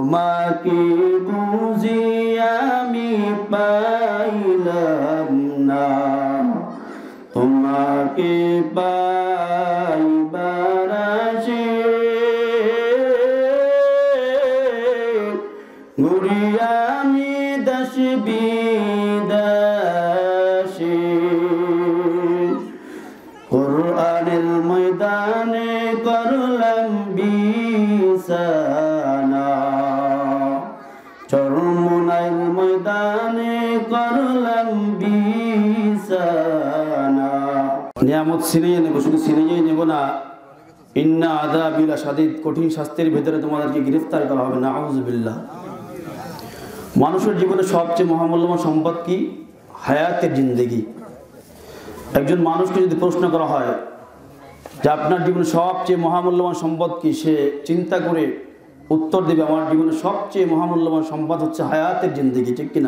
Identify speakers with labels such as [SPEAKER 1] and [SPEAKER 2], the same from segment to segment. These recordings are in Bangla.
[SPEAKER 1] তোমাকে বুঝি আমি পাইলাম না, তোমাকে পাইবার আশে ঘুরি আমি দেশ বিদেশে। কোরআনের ময়দানে করলাম বিছানা, চরমোনাইল ময়দানে করলাম বিছানা। নিয়ামত ছিনিয়ে নেব, শুধু ছিনিয়ে নেব না, ইন্না আযাবি লাশাদীদ, কঠিন শাস্তির ভেতরে তোমাদেরকে গ্রেফতার করা হবে। নাউযুবিল্লাহ। মানুষের জীবনে সবচেয়ে মহামূল্যবান সম্পদ কি? হায়াতের জিন্দেগি। একজন মানুষকে যদি প্রশ্ন করা হয় যে আপনার জীবনে সবচেয়ে মহামূল্যবান সম্পদ কি, সে চিন্তা করে উত্তর দেবে আমার জীবনে সবচেয়ে মহামূল্যবান সম্পদ হচ্ছে হায়াতের জিন্দেগি। ঠিক কিনা?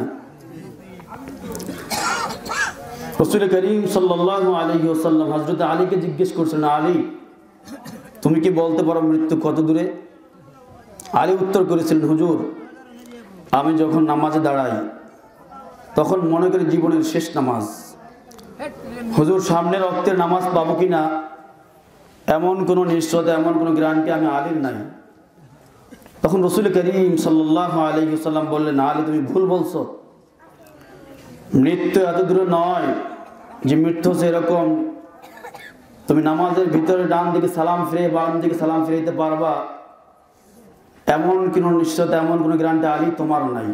[SPEAKER 1] রাসূল করিম সাল্লাল্লাহু আলাইহি ওয়াসাল্লাম হযরত আলীকে জিজ্ঞেস করছেন, আলী তুমি কি বলতে পারো মৃত্যু কত দূরে? আলী উত্তর করেছিলেন, হুজুর আমি যখন নামাজে দাঁড়াই তখন মনে করি জীবনের শেষ নামাজ। হুজুর সামনে রক্তের নামাজ পাবো কিনা এমন কোনো নিশ্চয়তা, এমন কোনো গ্যারান্টি আমি আলীর নাই। তখন রাসূল করিম সাল্লাল্লাহু আলাইহি ওয়াসাল্লাম বললেন, আলী তুমি ভুল বলছো, মৃত্যু এত দূরে নয় যে মৃত্যু হচ্ছে এরকম তুমি নামাজের ভিতরে ডান দিকে সালাম ফিরে বাম দিকে সালাম ফিরাইতে পারবা, এমন কোনো নিশ্চয়তা, এমন কোনো গ্যারান্টি আলী তোমার নাই।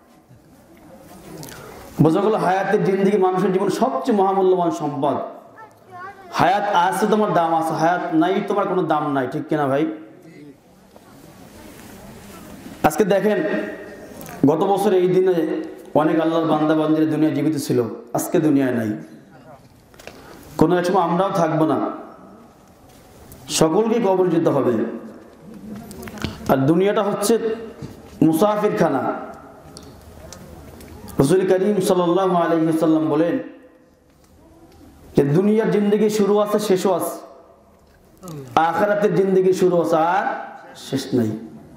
[SPEAKER 1] বোঝা গেল হায়াতের জিন্দেগি মানুষের জীবনে সবচেয়ে মহামূল্যবান সম্পদ। হায়াত আছে তোমার দাম আছে, হায়াত নাই তোমার কোনো দাম নাই। ঠিক কিনা ভাই? আজকে দেখেন গত বছর এই দিনে অনেক আল্লাহর বান্দা বান্দিরা দুনিয়া জীবিত ছিল, আজকে দুনিয়ায় নাই। কোনো এক সময় আমরাও থাকবো না, সকলকে কবর যেতে হবে। আর দুনিয়াটা হচ্ছে মুসাফির খানা। রাসূল করিম সাল্লাল্লাহু আলাইহি ওয়াসাল্লাম বলেন যে দুনিয়ার জিন্দেগি শুরু আছে শেষও আছে, আখিরাতের জিন্দেগি শুরু আছে আর শেষ নাই।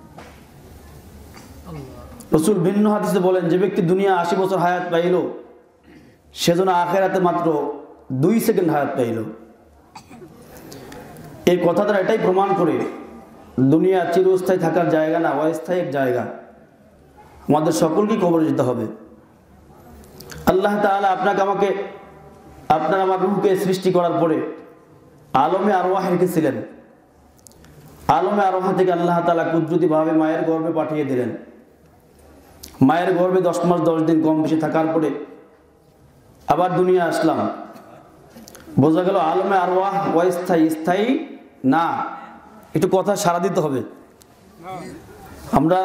[SPEAKER 1] রাসূল ভিন্ন হাদিসে বলেন যে ব্যক্তি দুনিয়া 80 বছর হায়াত পাইল সেজন্য আখিরাতে মাত্র 2 সেকেন্ড হায়াত পাইল। এই কথাটা এটাই প্রমাণ করে দুনিয়া চিরস্থায়ী থাকার জায়গা না, অস্থায়ী এক জায়গা। আমাদের সকলকে কবরে যেতে হবে। আল্লাহ তাআলা আপনাকে আমাকে, আপনার আমার রূহকে সৃষ্টি করার পরে আলমে আরওয়াহ রেখেছিলেন। আলমে আরওয়াহ থেকে আল্লাহ তাআলা কুদরতিভাবে মায়ের গর্ভে পাঠিয়ে দিলেন। মায়ের গর্ভে 10 মাস 10 দিন কম বেশি থাকার পরে আবার দুনিয়া আসলাম। বোঝা গেল আলমে আরওয়াহ অস্থায়ী, স্থায়ী না। একটু কথা সাড়া দিতে হবে। আমরা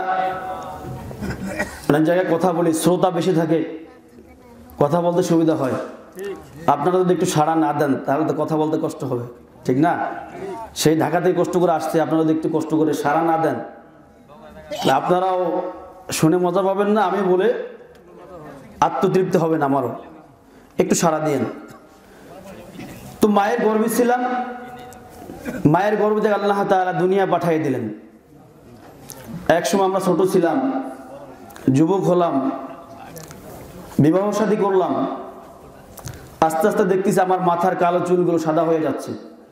[SPEAKER 1] অনেক জায়গায় কথা বলি, শ্রোতা বেশি থাকে, কথা বলতে সুবিধা হয়। আপনারা যদি একটু সাড়া না দেন তাহলে তো কথা বলতে কষ্ট হবে। ঠিক না? সেই ঢাকা থেকে কষ্ট করে আসছে, আপনারা যদি একটু কষ্ট করে সাড়া না দেন আপনারাও শুনে মজা পাবেন না, আমি বলে আত্মতৃপ্তি হবে না আমারও। একটু সাড়া দিয়েন। তো মায়ের গর্ভে ছিলাম, মায়ের গর্ভ থেকে আল্লাহ তাআলা দুনিয়া পাঠিয়ে দিলেন। এক সময় আমরা ছোট ছিলাম, যুবক হলাম, বিবাহ শাদী করলাম। আস্তে আস্তে দেখতেছি আমার মাথার কালো চুলগুলো সাদা হয়ে যাচ্ছে।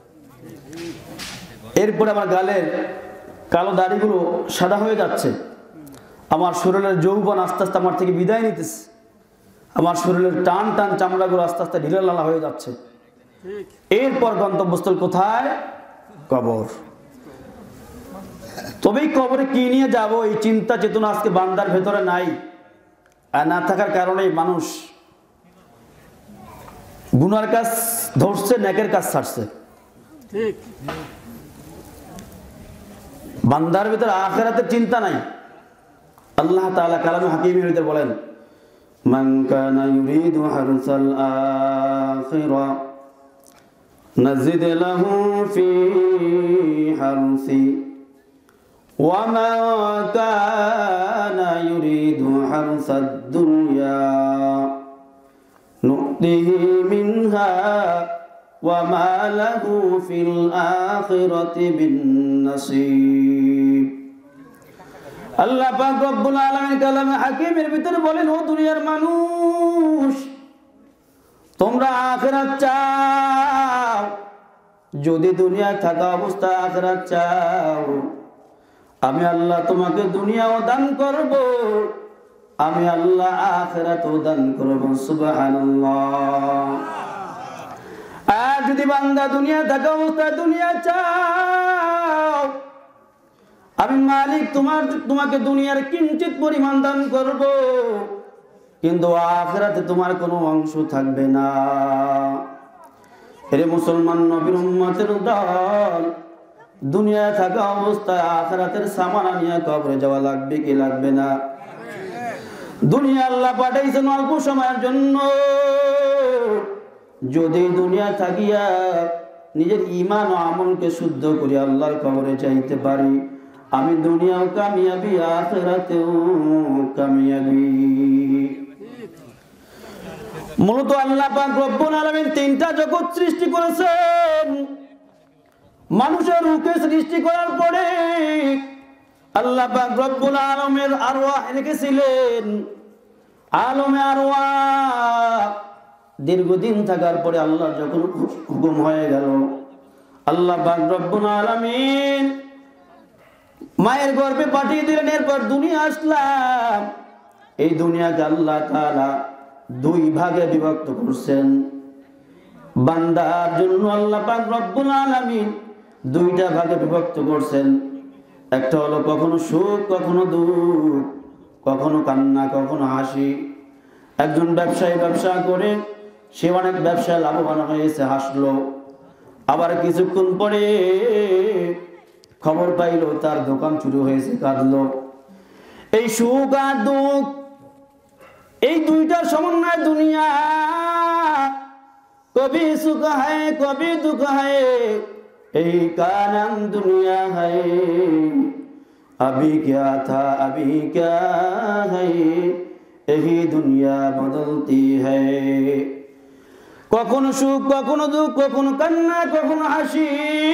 [SPEAKER 1] এরপরে আমার গালের কালো দাড়িগুলো সাদা হয়ে যাচ্ছে। আমার শরীরের যৌবন আস্তে আস্তে আমার থেকে বিদায় নিতেছে। আমার শরীরের টান টান চামড়াগুলো আস্তে আস্তে ঢিলা লালা হয়ে যাচ্ছে। এরপর গন্তব্যস্থল কোথায়? কবর। তবেই কবরে কি নিয়ে যাব এই চিন্তা চেতনা আজকে বান্দার ভেতরে নাই। আর না থাকার কারণে মানুষ গুনার কাজ ধরছে, নেকের কাজ ছাড়ছে। ঠিক, বান্দার ভিতরে আখিরাতের চিন্তা নাই। আল্লাহ তাআলা কালামে হাকিমের ভিতরে বলেন, মান কানা ইউরিদু হারসাল আখিরা নাজিদ লাহু ফি হারসি ওয়া মা কানা ইউরিদু হারসাদ দুনিয়া নুতিহি মিনহা ওয়া মা লাহু ফিল আখিরাতি বিন নাসিব। আল্লাহ পাক রব্বুল আলামিন কালামে হাকিমের ভিতরে বলেন, ও দুনিয়ার মানুষ, তোমরা আখিরাত চাও, যদি দুনিয়ায় থাকা অবস্থায় আখিরাত চাও, আমি আল্লাহ তোমাকে দুনিয়াও দান করব, আমি আল্লাহ আখিরাতও দান করব। সুবহানাল্লাহ। আর যদি বান্দা দুনিয়া থাকা অবস্থায় দুনিয়া চাও, আমি মালিক তোমাকে দুনিয়ার কিঞ্চিত পরিমাণ দান করব, কিন্তু আখিরাতে তোমার কোনো অংশ থাকবে না। এরে মুসলমান নবীর উম্মতের দল, দুনিয়ায় থাকা অবস্থায় আখিরাতের সামানা নিয়ে কবরে যাওয়া লাগবে কি লাগবে না? দুনিয়া আল্লাহ পাঠাইছেন অল্প সময়ের জন্য। যদি দুনিয়া থাকিয়া নিজের ঈমান ও আমলকে শুদ্ধ করে আল্লাহর কবরে যাইতে পারি, আমি দুনিয়াও কামিয়াবি, আখিরাতেও কামিয়াবি। মূলত আল্লাহ পাক রব্বুল আলামিন তিনটা জগৎ সৃষ্টি করেছেন। মানুষের রূপে সৃষ্টি করার পরে আল্লাহ পাক রব্বুল আলামিনের আরওয়াহ রেখেছিলেন। আলমে আরওয়াহ দীর্ঘদিন থাকার পরে আল্লাহ যখন হুকুম হয়ে গেল, আল্লাহ পাক রব্বুল আলামিন মায়ের গর্ভে পাঠিয়ে দিলেন। এরপর দুনিয়া আসলাম। এই দুনিয়াকে আল্লাহ তাআলা দুই ভাগে বিভক্ত করছেন। বান্দার জন্য আল্লাহ পাক রব্বুল আলামিন দুইটা ভাগে বিভক্ত করছেন। একটা হলো কখনো সুখ, কখনো দুঃখ, কখনো কান্না, কখনো হাসি। একজন ব্যবসায়ী ব্যবসা করে সে অনেক ব্যবসায় লাভবান হয়েছে, হাসলো। আবার কিছুক্ষণ পরে খবর পাইলো তার দোকান চুরি হয়েছে, কাঁদলো। এই সুখ আর দুঃখ, এই দুইটার সমন্বয় দুনিয়া। কবি সুখ হয়, কবি দুঃখ হয়, এই কারণ দুনিয়া হয়। अभी क्या था अभी क्या है, यही दुनिया बदलती है। কখনো সুখ, কখনো দুঃখ, কখনো কান্না, কখনো হাসি,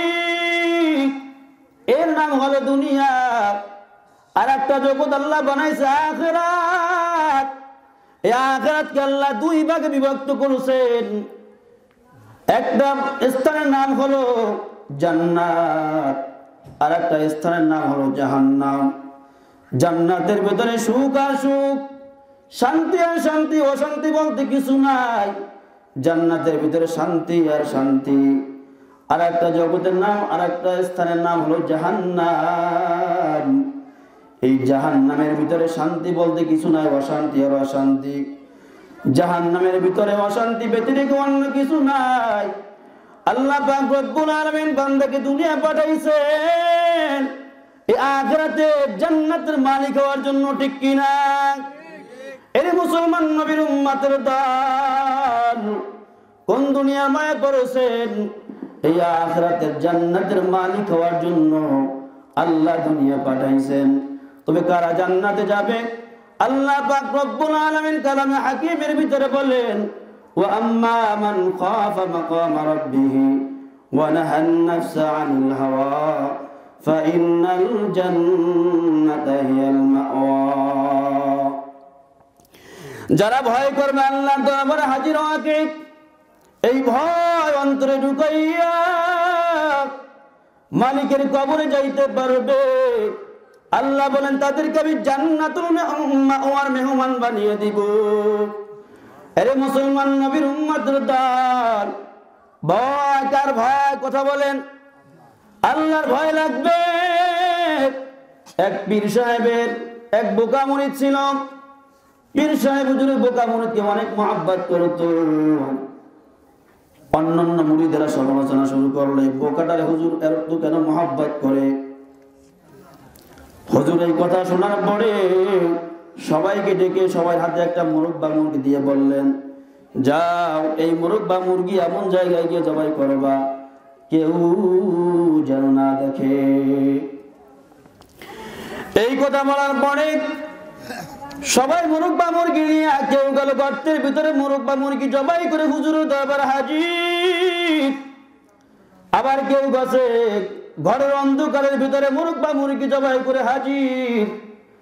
[SPEAKER 1] এর নাম হলো দুনিয়া। আর একটা জগৎ আল্লাহ বানাইছে আখিরাত। এই আখিরাতকে আল্লাহ দুই ভাগে বিভক্ত করেছেন। একটা স্থানের নাম হলো জান্নাত, আর একটা স্থানের নাম হলো জাহান্নাম। জান্নাতের ভিতরে সুখ আর সুখ, শান্তি আর শান্তি, অশান্তি বলতে কিছু নাই। জান্নাতের ভিতরে শান্তি আর শান্তি। আর একটা জগতের নাম, আর একটা স্থানের নাম হলো জাহান্নাম। এই জাহান্নামের ভিতরে শান্তি বলতে কিছু নাই, অশান্তি আর অশান্তি। জাহান্নামের ভিতরে অশান্তি ব্যতিরেকে অন্য কিছু নাই। আল্লাহ পাক রব্বুল আলামিন বান্দাকে দুনিয়া পাঠাইছেন এই আখিরাতে জান্নাতের মালিক হওয়ার জন্য, ঠিক কি না? এই মুসলমান নবীর উম্মতের দল কোন দুনিয়ার মায়া করেছেন? এই আখিরাতের জান্নাতের মালিক হওয়ার জন্য আল্লাহ দুনিয়া পাঠাইছেন। তবে কারা জান্নাতে যাবে? আল্লাহ পাক রব্বুল আলামিন কালামে হাকিমের ভিতরে বলেন, وأما من خاف مقام ربه ونهى النفس عن الهوى فإن الجنة هي المأوى। যারা ভয় করবে আল্লাহর দরবারে হাজির হওয়াকে, এই ভয় অন্তরে ঢুকাইয়া মালিকের কবরে যাইতে পারবে, আল্লাহ বলেন তাদেরকে আমি জান্নাতুল মাওয়ার মেহমান বানিয়ে দিব। আরে মুসলমান নবীর উম্মতের দল, ভয় কার ভয়? কথা বলেন। আল্লাহর ভয় লাগবে। এক পীর সাহেবের এক বোকা মুরিদ ছিল। পীর সাহেব হুজুর বোকা মুরিদকে অনেক মহব্বত করত। অন্যান্য মুরিদেরা সমালোচনা শুরু করলে, বোকাটারে হুজুর এত কেন মহব্বত করে? হুজুর এই কথা শোনার পরে সবাইকে ডেকে সবার হাতে একটা মোরগ বা মুরগি দিয়ে বললেন, যাও এই মোরগ বা মুরগি এমন জায়গায় গিয়ে জবাই করবা কেউ যেন না দেখে। এই কথা বলার পরে সবাই মোরগ বা মুরগি নিয়ে কেউ গেল গর্তের ভিতরে, মোরগ বা মুরগি জবাই করে হুজুরের দরবারে হাজির। আবার কেউ গেছে ঘরের অন্ধকারের ভিতরে মোরগ বা মুরগি জবাই করে হাজির।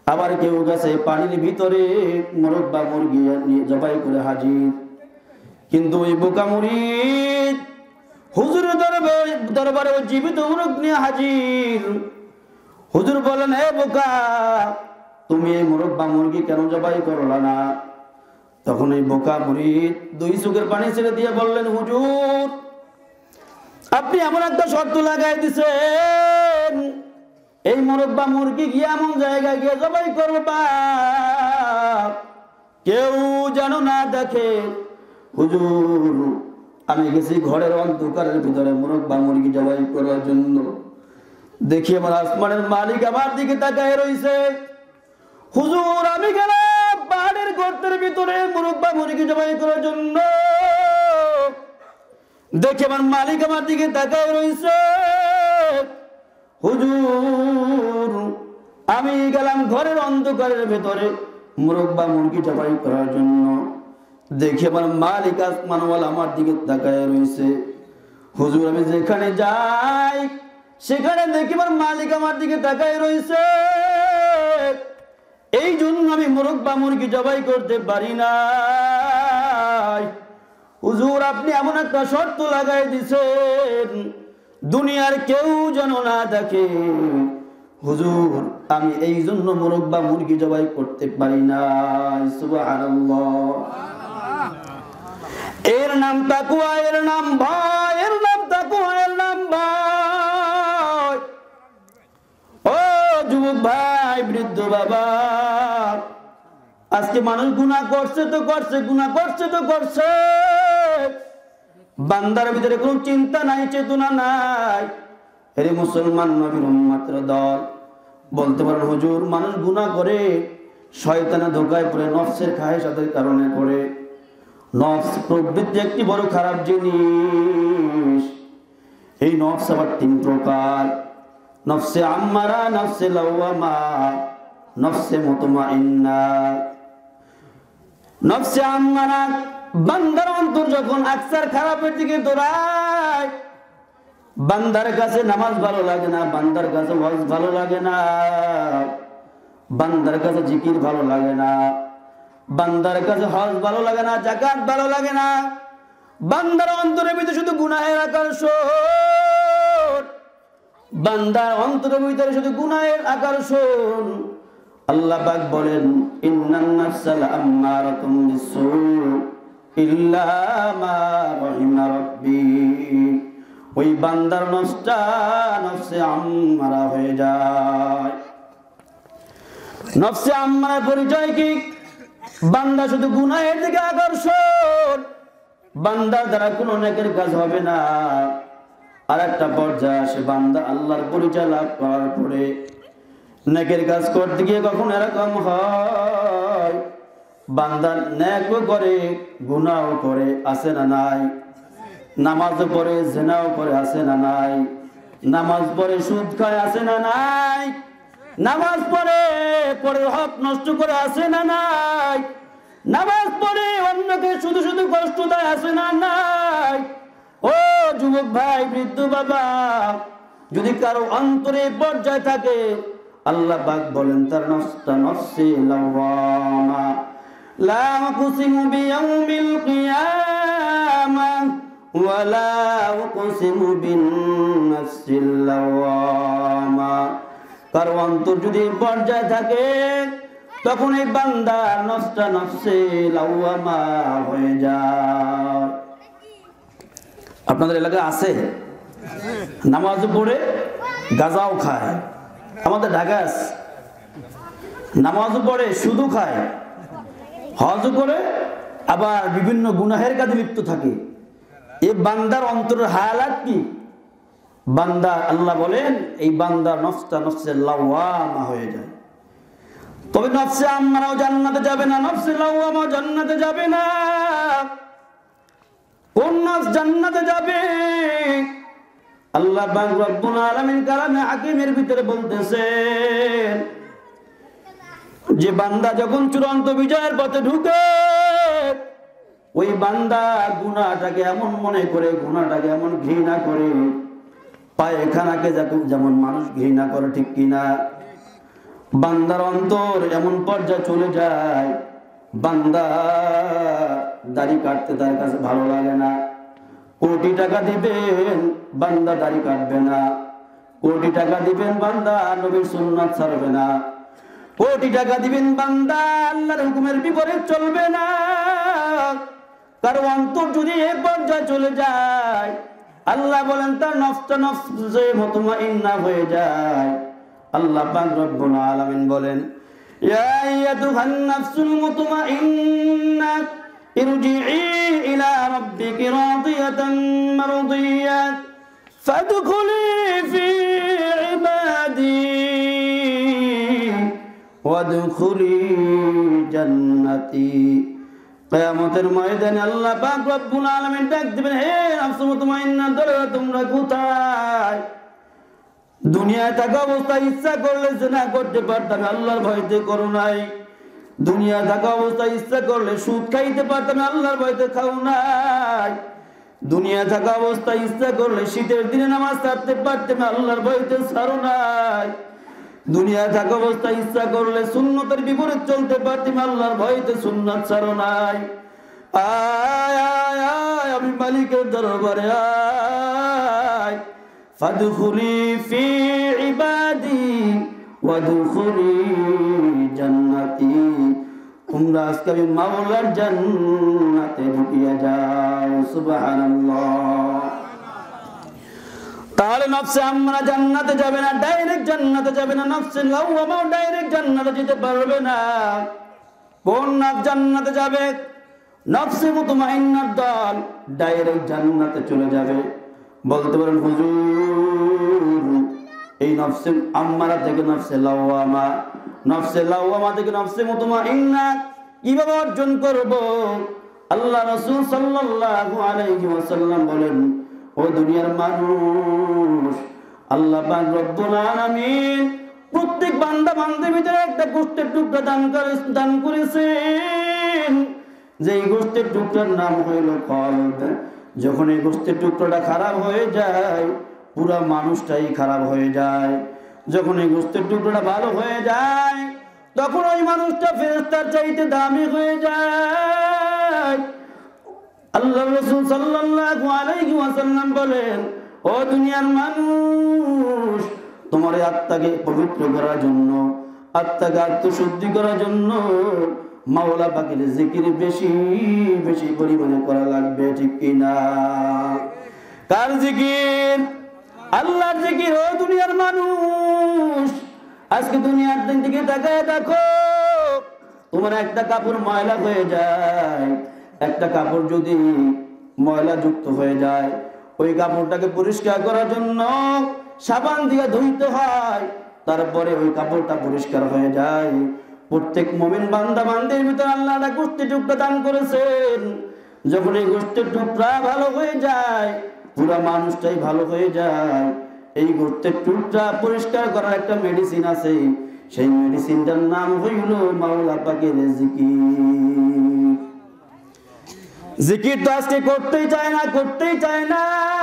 [SPEAKER 1] আবার কেউ গেছে পানির ভিতরে মোরগ বা মুরগি নিয়ে জবাই করে হাজির। কিন্তু ওই বোকা মুরিদ হুজুরের দরবারে জীবিত মোরগ নিয়ে হাজির। হুজুর বলেন, হে বোকা, তুমি এই মোরগ বা মুরগি কেন জবাই করলা না? তখন এই বোকা মুরিদ দুই চোখের পানি ছেড়ে দিয়ে বললেন, হুজুর, আপনি এমন একটা শর্ত লাগাই দিছেন, এই মোরগ বা মুরগি গিয়ে এমন জায়গায় গিয়ে জবাই করবা কেউ যেন না দেখে। হুজুর, আমি গেছি ঘরের অন্ধকারের ভিতরে মোরগ বা মুরগি জবাই করার জন্য, দেখি আমার আসমানের মালিক আমার দিকে তাকায় রইছে। হুজুর, আমি গেলাম পাহাড়ের গর্তের ভিতরে মোরগ বা মুরগি জবাই করার জন্য, দেখি আমার মালিক আমার দিকে তাকায় রইছে। হুজুর, আমি গেলাম ঘরের অন্ধকারের ভেতরে মোরগ বা মুরগি জবাই করার জন্য, দেখি আমার মালিক আসমানওয়ালা আমার দিকে তাকায় রইছে। হুজুর, আমি যেখানে যাই সেখানে দেখি আমার মালিক আমার দিকে তাকায় রইছে, এই জন্য আমি মোরগ বা মুরগি জবাই করতে পারি না। হুজুর, আপনি এমন একটা শর্ত লাগাই দিছেন, দুনিয়ার কেউ যেন না দেখে। হুজুর, আমি এই জন্য মোরগ বা মুরগি জবাই করতে পারি না। সুবহানাল্লাহ। এর নাম তাকওয়া, এর নাম ভয়, এর নাম তাকওয়া, এর নাম ভয়। ও যুবক ভাই, বৃদ্ধ বাবা, আজকে মানুষ গুনাহ করছে তো করছে, গুনাহ করছে তো করছে, বান্দার ভিতরে কোনো চিন্তা নাই, চেতনা নাই। এর মুসলমান নবীর উম্মতের দল বলতে পারেন, হুজুর, মানুষ গুনাহ করে শয়তানের ধোঁকায় পড়ে, নফসের খায়েশাতের কারণে করে। নফস প্রবৃত্তি একটি বড় খারাপ জিনিস। এই নফস আবার তিন প্রকার: নফসে আম্মারা, নফসে লাওয়ামা, নফসে মুতমাইন্না। নফসে আম্মারা, বান্দার অন্তর যখন আকসার খারাপের দিকে দৌড়ায়, বান্দার কাছে নামাজ ভালো লাগে না, বান্দার কাছে ওয়াজ ভালো লাগে না, বান্দার কাছে জিকির ভালো লাগে না, বান্দার কাছে হজ ভালো লাগে না, যাকাত ভালো লাগে না। বান্দার অন্তরের ভিতরে শুধু গুনাহের আকর্ষণ, বান্দার অন্তরের ভিতরে শুধু গুনাহের আকর্ষণ। আল্লাহ পাক বলেন, ইন্নান নাফসা লাআম্মারাতুম বিসসূ ইল্লা মা রাহিমা রাব্বি। ওই বান্দার নফসটা নফসে আম্মারা হয়ে যায়। নফসে আম্মারার পরিচয় কি? বান্দা শুধু গুনাহের দিকে আকর্ষণ, বান্দার দ্বারা কোনো নেকের কাজ হবে না। আর একটা পর্যায়ে আসে, বান্দা আল্লাহর পরিচয় লাভ করার পরে নেকের কাজ করতে গিয়ে কখন এরকম হয়, বান্দা নেকও করে গুনাহও করে, আছে না নাই? নামাজও পড়ে জিনাও করে, আছে না নাই? নামাজ পড়ে সুদ খায়, আছে না নাই? নামাজ পড়ে পরের হক নষ্ট করে, আছে না নাই? নামাজ পড়ে অন্যকে শুধু শুধু কষ্ট দেয়, আছে না নাই? ও যুবক ভাই, বৃদ্ধ বাবা, যদি কারো অন্তরে পর্যায় থাকে, আল্লাহ পাক বলেন তার নফসটা নফসে লাওয়ামা। লা উকসিমু বিয়াউমিল কিয়ামাহ ওয়া লা উকসিমু বিন নাফসিল লাওয়ামা। কারো অন্তর যদি পর্যায় থাকে, তখন এই বান্দার নফসটা নফসে লাওয়ামা হয়ে যায়। আপনাদের এলাকায় আছে? নামাজ পড়ে গাঁজাও খায়। আমাদের ঢাকা আছে, নামাজ পড়ে শুধু খায়, হজ করে, আবার বিভিন্ন গুনাহের কাজে লিপ্ত থাকে। এই বান্দার অন্তরের হালাত কি? বান্দা, আল্লাহ বলেন, এই বান্দার নফসটা নফসে লাওয়ামা হয়ে যায়। তবে নফসে আম্মারাও জান্নাতে যাবে না, নফসে লাওয়ামাও জান্নাতে যাবে না। কোন নফস জান্নাতে যাবে? আল্লাহ পাক রব্বুল আলামিন কালামে হাকিমের ভিতরে বলতেছেন যে বান্দা যখন চূড়ান্ত বিজয়ের পথে ঢুকে, ওই বান্দা গুনাহটাকে এমন মনে করে, গুনাহটাকে এমন ঘৃণা করে, পায়খানাকে যেমন মানুষ ঘৃণা করে, ঠিক কিনা? বান্দার অন্তর এমন পর্যায়ে চলে যায়, বান্দা দাড়ি কাটতে তার কাছে ভালো লাগে না। কোটি টাকা দিবেন, বান্দা দাড়ি কাটবে না। কোটি টাকা দিবেন, বান্দা নবীর সুন্নাত ছাড়বে না। কোটি টাকা দিবেন, বান্দা আল্লাহর হুকুমের বিপরীত চলবে না। কারণ অন্তর যদি এই পর্যায়ে চলে যায়, আল্লাহ বলেন তার নফসটা নফসে মুতমাইন্না হয়ে যায়। আল্লাহ পাক রব্বুল আলামিন বলেন, ইয়া আইয়াতুহান নাফসুল মুতমাইন্না ইরজিই ইলা রাব্বিকি রাদিয়াতান মারদিয়া ফাদখুলি ফি ইবাদি ওয়াদখুলি জান্নাতি। কিয়ামতের ময়দানে আল্লাহ পাক রব্বুল আলামিন ডাক দিবেন, হে নফস মুতমাইন্না দলে তোমরা কোথায়? দুনিয়ায় থাকা অবস্থায় ইচ্ছা করলে জিনা করতে পারতাম, আল্লাহর ভয়তে করো নাই। দুনিয়া থাকা অবস্থায় ইচ্ছা করলে সুদ খাইতে পারতাম, আল্লাহর ভয়তে খাও নাই। দুনিয়া থাকা অবস্থায় ইচ্ছা করলে শীতের দিনে নামাজ ছাড়তে পারতাম, আল্লাহর ভয়তে ছাড়ো নাই। দুনিয়া থাকা অবস্থায় ইচ্ছা করলে সুন্নতের বিপরীত চলতে পারতাম, আল্লাহর ভয়তে সুন্নাত ছাড়ো নাই। আয় আয় আয় আমি মালিকের দরবারে আয়। ফাদখুলি ফি ইবাদি ওয়াদখুলি জান্নাতি। তোমরা আজকে আমি মাওলার জান্নাতে ঢুকিয়া যাও। সুবহানাল্লাহ। তাহলে নফসে আম্মারা জান্নাতে যাবে না, ডাইরেক্ট জান্নাতে যাবে না। নফসে লাওয়ামা ডাইরেক্ট জান্নাতে যেতে পারবে না। কোন নফস জান্নাতে যাবে? নফসে মুতমাইন্নার দল ডাইরেক্ট জান্নাতে চলে যাবে। বলতে পারেন হুজুর, এই নফসে আম্মারা থেকে নফসে লাওয়ামা থেকে নফসে মুতমাইন্না কিভাবে অর্জন করব? আল্লাহ রাসূল সাল্লাল্লাহু আলাইহি ওয়াসাল্লাম বলেন, ও দুনিয়ার মানুষ, আল্লাহ পাক রব্বুল আলামিন প্রত্যেক বান্দা বান্দার ভিতরে একটা গোশতের টুকরা দান করেছেন। যেই গোশতের টুকরার নাম হইল কলব। যখন এই গোশতের টুকরাটা খারাপ হয়ে যায়, পুরা মানুষটাই খারাপ হয়ে যায়। যখন এই গোশতের টুকরাটা ভালো হয়ে যায়, তখন ওই মানুষটা ফেরেশতার চাইতে দামি হয়ে যায়। আল্লাহ রাসূল সাল্লাল্লাহু আলাইহি ওয়াসাল্লাম বলেন, ও দুনিয়ার মানুষ, তোমার আত্মাকে পবিত্র করার জন্য, আত্মাকে আত্মশুদ্ধি করার জন্য মাওলা পাকের জিকির বেশি বেশি পরিমাণে করা লাগবে, ঠিক কিনা? কার জিকির? আল্লাহর জিকির। ও দুনিয়ার মানুষ, আজকে দুনিয়ার দিন থেকে তাকায় দেখো, তোমার একটা কাপড় ময়লা হয়ে যায়, একটা কাপড় যদি ময়লা যুক্ত হয়ে যায়, ওই কাপড়টাকে পরিষ্কার করার জন্য সাবান দিয়ে ধুইতে হয়, তারপরে ওই কাপড়টা পরিষ্কার হয়ে যায়। প্রত্যেক মুমিন বান্দা বান্দির ভিতরে আল্লাহ একটা গোশতের টুকরা দান করেছেন। যখন এই গোশতের টুকরা ভালো হয়ে যায়, পুরা মানুষটাই ভালো হয়ে যায়। এই গোশতের টুকরা পরিষ্কার করার একটা মেডিসিন আছে, সেই মেডিসিনটার নাম হইল মাওলা পাকের জিকির। জিকির তো আজকে করতেই চায় না, করতেই চায় না।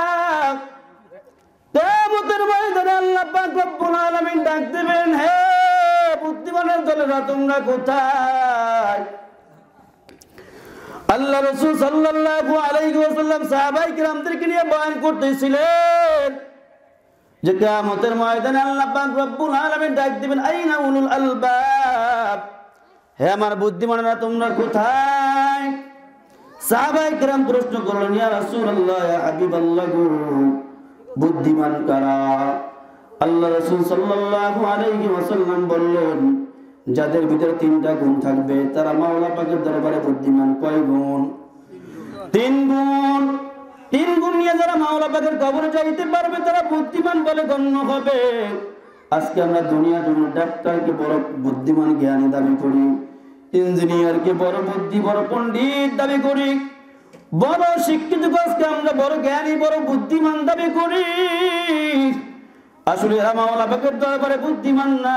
[SPEAKER 1] কিয়ামতের ময়দানে আল্লাহ পাক রব্বুল আলামিন ডাক দিবেন, হে বুদ্ধিমানের দলেরা তোমরা কোথায়? আল্লাহ রাসূল সাল্লাল্লাহু আলাইহি ওয়াসাল্লাম সাহাবায়ে কিরামদেরকে নিয়ে বয়ান করতেছিলেন যে কিয়ামতের ময়দানে আল্লাহ পাক রব্বুল আলামিন ডাক দিবেন, আইনা উলুল আলবাব, হে আমার বুদ্ধিমানেরা তোমরা কোথায়? সাহাবায়ে কিরাম প্রশ্ন করলেন, ইয়া রাসূলুল্লাহ, ইয়া হাবিবাল্লাহ, বুদ্ধিমান কারা? আল্লাহ রাসূল সাল্লাল্লাহু আলাইহি ওয়াসাল্লাম বললেন, যাদের ভিতরে তিনটা গুণ থাকবে তারা মাওলা পাকের দরবারে বুদ্ধিমান। কয় গুণ? তিন গুণ। তিন গুণ নিয়ে যারা মাওলা পাকের কবরে যাইতে পারবে তারা বুদ্ধিমান বলে গণ্য হবে। আজকে আমরা দুনিয়ার জন্য ডাক্তারকে বড় বুদ্ধিমান জ্ঞানী দাবি করি, ইঞ্জিনিয়ারকে বড় বুদ্ধি বড় পণ্ডিত দাবি করি, বড় শিক্ষিত আজকে আমরা বড় জ্ঞানী বড় বুদ্ধিমান দাবি করি। আসলে এরা মাওলা পাকের দরবারে বুদ্ধিমান না।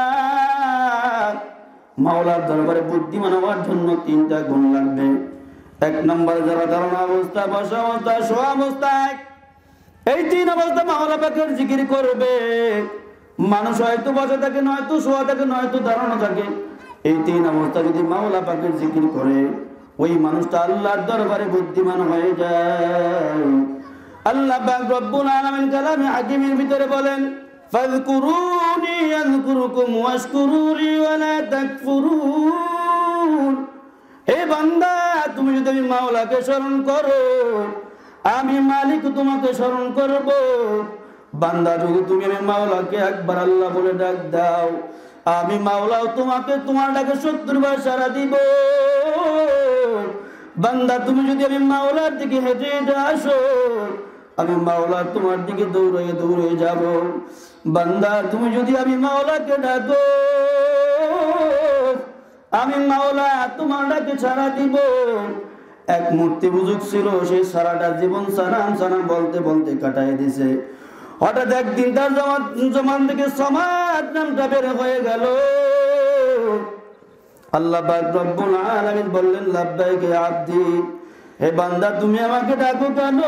[SPEAKER 1] মাওলার দরবারে বুদ্ধিমান হওয়ার জন্য তিনটা গুণ লাগবে। এক নম্বর, যারা ধারণা অবস্থা, বসা অবস্থা, শোয়া অবস্থায়, এই তিন অবস্থা মাওলা পাকের জিকির করবে, মানুষ হয়তো বসে থাকে, নয়তো শোয়া থাকে, নয়তো দাঁড়ানো থাকে। এই তিন অবস্থা যদি মাওলা পাকের জিকির করে, ওই মানুষটা আল্লাহর দরবারে বুদ্ধিমান হয়ে যায়। আল্লাহ পাক রব্বুল আলামিন কালামে হাকিমের ভিতরে বলেন, ফাযকুরুনি আযকুরুকুম ওয়াশকুরুলি ওয়ালা তাকফুরুন। হে বান্দা, তুমি যদি আমি মাওলাকে স্মরণ করো, আমি মালিক তোমাকে স্মরণ করব। বান্দা, যদি তুমি আমি মাওলাকে একবার আল্লাহ বলে ডাক দাও, আমি মাওলাও তোমাকে তোমার ডাকে 70 বার সাড়া দিব। বান্দা, তুমি যদি আমি মাওলার দিকে হেঁটে হেঁটে আসো, আমি মাওলা তোমার দিকে দৌড়ে দৌড়ে যাব। বান্দা, তুমি যদি আমি মাওলাকে ডাকো, আমি মাওলা তোমার ডাকে সাড়া দিব। এক মূর্তি বুজুক ছিল, সেই সারাটা জীবন সালাম সালাম বলতে বলতে কাটাই দিছে। হঠাৎ একদিন তার জমান থেকে সমাজ নামটা বের হয়ে গেল। আল্লাহ পাক রব্বুল আলামিন বললেন, লাব্বাইক ইয়া আব্দি, হে বান্দা তুমি আমাকে ডাকো কেন?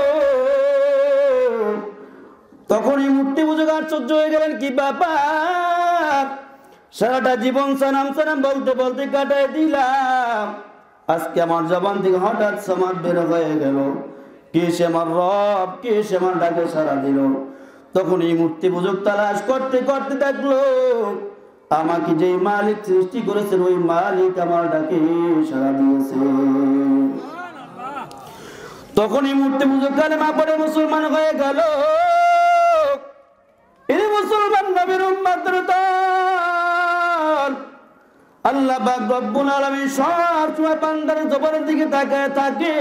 [SPEAKER 1] তখন এই মূর্তি বুজুক আশ্চর্য হয়ে গেলেন, কি ব্যাপার? সারাটা জীবন সালাম সালাম বলতে বলতে কাটাই দিলাম, আজকে আমার জবান থেকে হঠাৎ সমাজ বের হয়ে গেল। কে সে আমার রব, কে সে আমার ডাকে সাড়া দিল? তখন এই মূর্তি বুজুক তালাশ করতে করতে দেখলো, আমাকে যেই মালিক সৃষ্টি করেছেন, ওই মালিক আমার ডাকে সাড়া দিয়েছে। তখন এই মূর্তি বুজুক কালেমা পড়ে মুসলমান হয়ে গেল। এই মুসলমান নবীর উম্মতের দল। আল্লাহ পাক রব্বুল আলামিন সব সময় বান্দার জবানের দিকে তাকায় থাকে।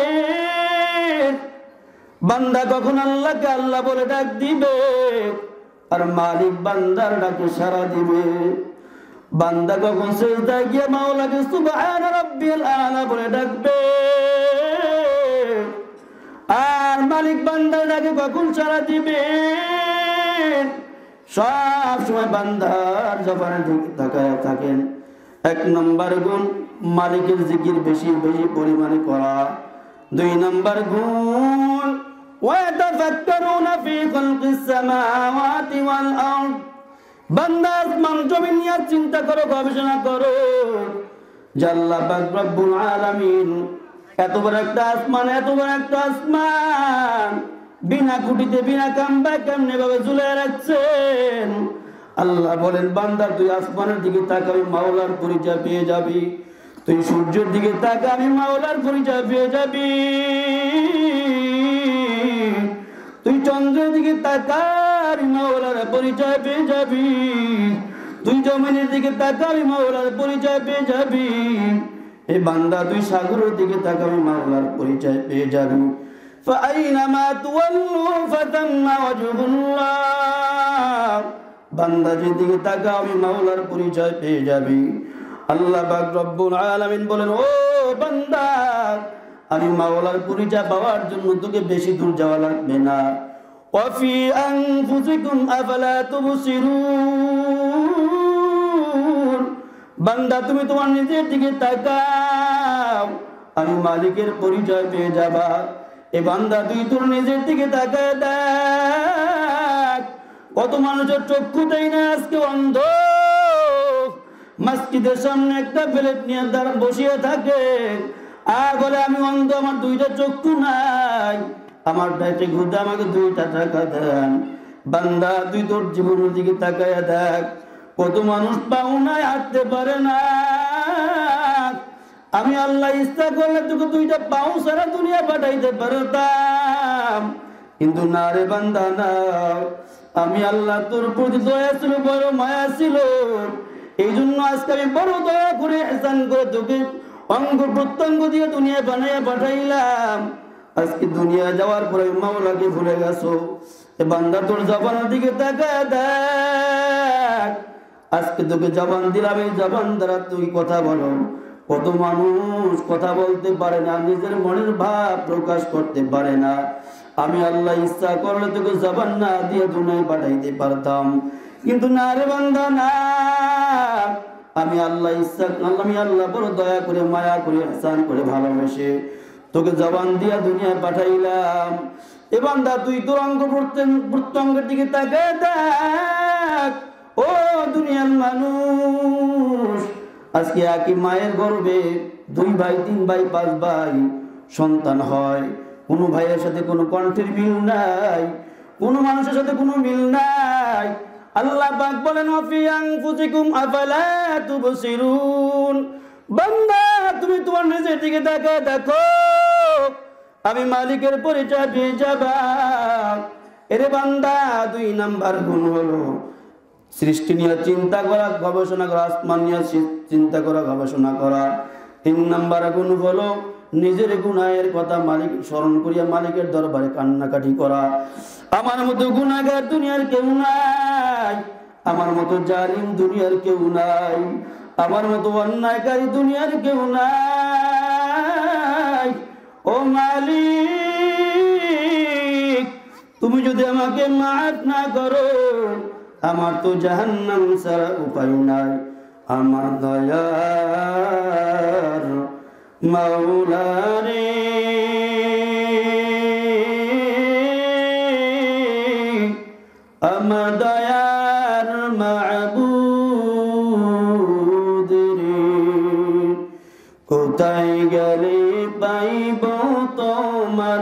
[SPEAKER 1] বান্দা কখন আল্লাহকে আল্লাহ বলে ডাক দিবে, আর মালিক বান্দার ডাকে সাড়া দিবে। বান্দা কখন সিজদায় গিয়ে মাওলাকে সুবহান রাব্বিয়াল আলা বলে ডাকবে, আর মালিক বান্দার ডাকে কখন সাড়া দিবে। সব সময় বান্দার জবানের দিকে তাকায় থাকেন। এক নম্বর গুণ, মালিকের জিকির বেশি বেশি পরিমাণে করা। 2 নম্বর গুণ, ওয়াতাফাক্কারুনা ফি খালকিস সামাওয়াতি ওয়াল আরদ। বান্দা আসমান জমিন নিয়ে চিন্তা করো, গবেষণা করো। আল্লাহ পাক রব্বুল আলামিন এত বড় একটা আসমান, এত বড় একটা আসমান বিনা খুঁটিতে বিনা কামবায় কেমনে ভাবে ঝুলে রাখছেন। আল্লাহ বলেন, বান্দা তুই আসমানের দিকে তাকা, আমি মাওলার পরিচয় পেয়ে যাবি। তুই সূর্যের দিকে তাকা, আমি মাওলার পরিচয় পেয়ে যাবি। তুই চন্দ্রের দিকে তাকা, আমি মাওলার পরিচয় পেয়ে যাবি। তুই জমিনের দিকে তাকা, আমি মাওলার পরিচয় পেয়ে যাবি। এই বান্দা তুই সাগরের দিকে তাকা, আমি মাওলার পরিচয় পেয়ে যাবি। ফাআইনামা তুওয়াল্লু ফাতাম্মা ওয়াজহুল্লাহ। বান্দা যেদিকে তাকা, আমি মাওলার পরিচয় পেয়ে যাবি। আল্লাহ পাক রব্বুল আলামিন বলেন, ও বান্দা, আমি মাওলার পরিচয় পাওয়ার জন্য তোকে বেশি দূর যাওয়া লাগবে না। ওয়াফি আনফুসিকুম আফালা তুবসিরুন। বান্দা তুমি তোমার নিজের দিকে তাকাও, আমি মালিকের পরিচয় পেয়ে যাবা। এ বান্দা তুই তোর নিজের দিকে তাকায় দেখ, কত মানুষের চক্ষুতেই না আজকে অন্ধ। মসজিদের সামনে একটা প্লেট নিয়ে বসিয়ে থাকে, আর বলে আমি অন্ধ, আমার 2টা চক্ষু নাই, আমার পেটে ঘুরতে, আমাকে 2টা টাকা দেন। বান্দা তুই তোর জীবনের দিকে তাকায় দেখ, কত মানুষ পাও নাই, হাঁটতে পারে না। আমি আল্লাহ ইচ্ছা করলে তোকে 2টা পাও সারা দুনিয়া পাঠাইতে পারতাম, কিন্তু না রে বান্দা না। আমি আল্লাহ তোর প্রতি দয়া ছিল, বড় মায়া ছিল, এই জন্য আজকে আমি বড় দয়া করে ইহসান করে তোকে অঙ্গ প্রত্যঙ্গ দিয়ে দুনিয়া বানাইয়া পাঠাইলাম। আজকে দুনিয়া যাওয়ার পরে মাওলাকে ভুলে গেছো। এ বান্দা তোর জবানের দিকে তাকায় দেখ, আজকে তোকে জবান দিলাম, এই জবান দ্বারা তুই কথা বলো। কত মানুষ কথা বলতে পারে না, নিজের মনের ভাব প্রকাশ করতে পারে না। আমি আল্লাহ ইচ্ছা করলে তোকে জবান না দিয়ে দুনিয়ায় পাঠাইতে পারতাম, কিন্তু না রে বান্দা না। আমি আল্লাহ ইচ্ছা, আমি আল্লাহ বড় দয়া করে, মায়া করে, ইহসান করে, ভালোবেসে তোকে জবান দিয়া দুনিয়ায় পাঠাইলাম। এ বান্দা তুই তোর অঙ্গ প্রত্যঙ্গের দিকে তাকায় দেখ, ও দুনিয়ার মানুষ, আজকে একই মায়ের গর্ভে 2 ভাই 3 ভাই 5 ভাই সন্তান হয়, কোনো ভাইয়ের সাথে কোনো কণ্ঠের মিল নাই, কোনো মানুষের সাথে কোনো মিল নাই। আল্লাহ পাক বলেন ওয়াফি আনফুসিকুম আফালা তুবসিরুন, বান্দা তুমি তোমার নিজের দিকে তাকায় দেখো, আমি মালিকের পরিচয় পেয়ে যাবা। এরে বান্দা 2 নাম্বার গুণ হলো সৃষ্টি নিয়ে চিন্তা করা, গবেষণা করা, আসমান নিয়ে চিন্তা করা, গবেষণা করা। 3 নাম্বার গুণ হলো নিজের গুনাহের কথা মালিক স্মরণ করিয়া মালিকের দরবারে কান্নাকাটি করা। আমার মতো গুনাহগার দুনিয়ার কেউ নাই, আমার মতো জালিম দুনিয়ার কেউ নাই, আমার মতো অন্যায়কারী দুনিয়ার কেউ নাই। ও মালিক, তুমি যদি আমাকে মাফ না করো, আমার তো জাহান্নাম ছাড়া উপায় নাই। আমার দয়ার মাওলা রে, আমার দয়ার মাবুদ রে, কোথায় গেলে পাইব তোমার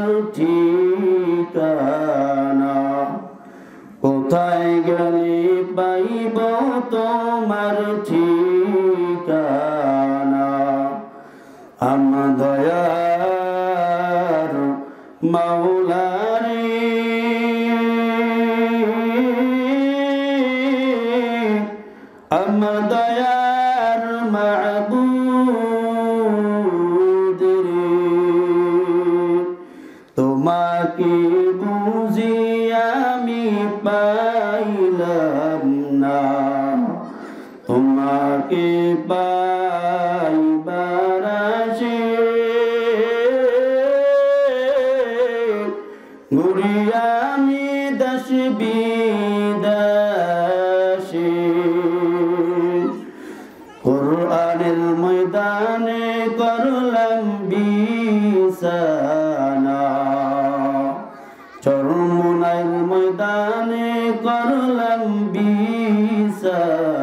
[SPEAKER 1] ঠিকানা, কোথায় গেলে পাইব তোমার ঠিকানা। আমার দয়ার মাওলা রে, আমার দয়ার মাবুদ রে, তোমাকে বুঝি আমি পাইলাম না, তোমাকে পাইবার আশে ঘুরি আমি দেশ বিদেশে। কোরআনের ময়দানে করলাম বিছানা, চরমোনাইর ময়দানে করলাম বিছানা।